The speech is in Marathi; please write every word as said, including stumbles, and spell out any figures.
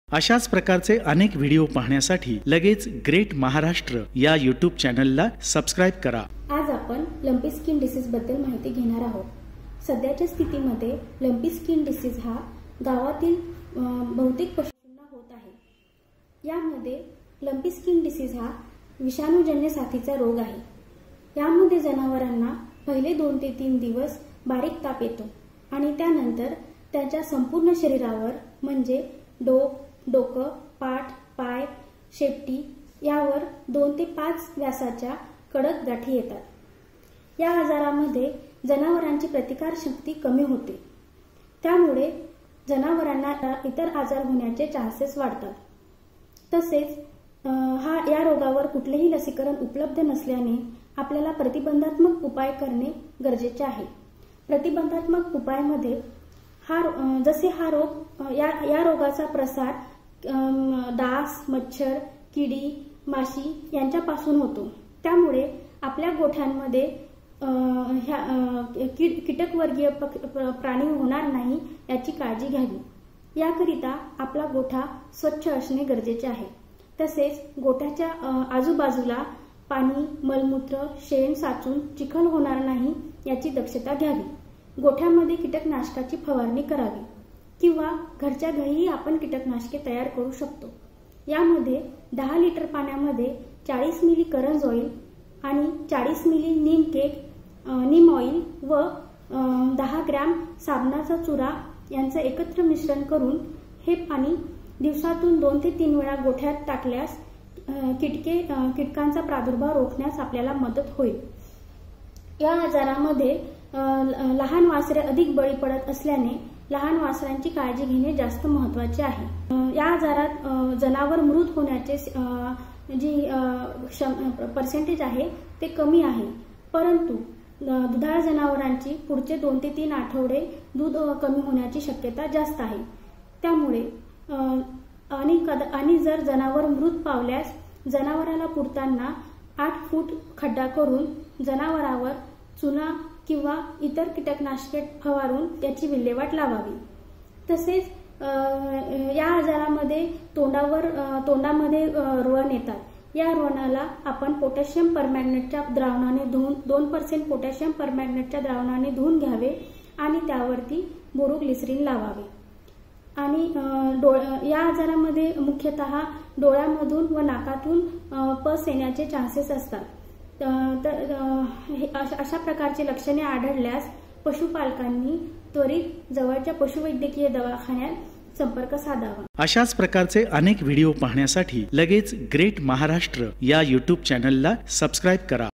अशाच प्रकारचे अनेक व्हिडिओ पाहण्यासाठी लगेच ग्रेट महाराष्ट्र या यूट्यूब चॅनलला सबस्क्राइब करा। आज आपण लंपी स्किन डिसीज बद्दल माहिती घेणार आहोत। सध्याच्या स्थितीमध्ये लंपी स्किन डिसीज हा गावातील बहुतेक पशूंना होत आहे। यामध्ये लंपी स्किन डिसीज हा विषाणूजन्य साथीचा रोग आहे। यामध्ये जनावरांना पहिले दोन ते तीन दिवस बारीक ताप येतो आणि त्यानंतर त्यांच्या संपूर्ण शरीरावर म्हणजे डोक, डोकं, पाठ, पाय, शेपटी यावर दोन ते पाच व्यासाच्या कडक गाठी येतात। या आजारामध्ये जनावरांची प्रतिकार शक्ती कमी होते, त्यामुळे जनावरांना इतर आजार होण्याचे चान्सेस वाढतात। तसेच हा या रोगावर कुठलेही लसीकरण उपलब्ध नसल्याने आपल्याला प्रतिबंधात्मक उपाय करणे गरजेचे आहे। प्रतिबंधात्मक उपायामध्ये हा जसे हा रोग या या रोगाचा प्रसार डास, मच्छर, किडी, माशी यांच्यापासून होतो, त्यामुळे आपल्या गोठ्यांमध्ये कीटकवर्गीय प्राणी होणार नाही याची काळजी घ्यावी। याकरिता आपला गोठा स्वच्छ असणे गरजेचे आहे। तसेच गोठ्याच्या आजूबाजूला पाणी, मलमूत्र, शेण साचून चिखल होणार नाही याची दक्षता घ्यावी। गोठ्यामध्ये कीटकनाशकाची फवारणी करावी किंवा घरच्या घरीही आपण कीटकनाशके तयार करू शकतो। यामध्ये दहा लिटर पाण्यामध्ये चाळीस मिली करंज ऑइल आणि चाळीस मिली नीम केक नीम ऑइल व दहा ग्रॅम साबणाचा चुरा यांचे एकत्र मिश्रण करून हे पाणी दिवसातून दोन ते तीन वेळा गोठ्यात टाकल्यास कीटके कीटकांचा प्रादुर्भाव रोखण्यास आपल्याला मदत होईल। या आजारामध्ये लहान वासरे अधिक बळी पडत असल्याने लहान वासरांची काळजी घेणे जास्त महत्त्वाचे आहे। या आजारात जनावर मृत होण्याचे जी पर्सेंटेज आहे ते कमी आहे, परंतु दुधाळ जनावरांची पुढचे दोन ते तीन आठवडे दूध कमी होण्याची शक्यता जास्त आहे। त्यामुळे आणि आणि जर जनावर मृत पावल्यास जनावराला पुरताना आठ फूट खड्डा करून जनावरावर चुना किंवा इतर कीटकनाशके फवारून त्याची विल्हेवाट लावावी। तसेच या आजारामध्ये तोंडावर तोंडामध्ये रोण येतात। या रोणाला आपण पोटॅशियम परमॅंगनेटच्या द्रावणाने धुवून दोन पर्सेंट पोटॅशियम परमॅंगनेटच्या द्रावणाने धुवून घ्यावे आणि त्यावरती बोरोग्लिसरीन लावावे। आणि या आजारामध्ये मुख्यतः डोळ्यामधून व नाकातून पस येण्याचे चान्सेस असतात। तर अशा प्रकारची लक्षणे आढळल्यास पशुपालकांनी त्वरित जवळच्या पशुवैद्यकीय दवाखान्यात संपर्क साधावा। अशाच प्रकारचे अनेक व्हिडिओ पाहण्यासाठी लगेच ग्रेट महाराष्ट्र या यूट्यूब चॅनलला सबस्क्राइब करा।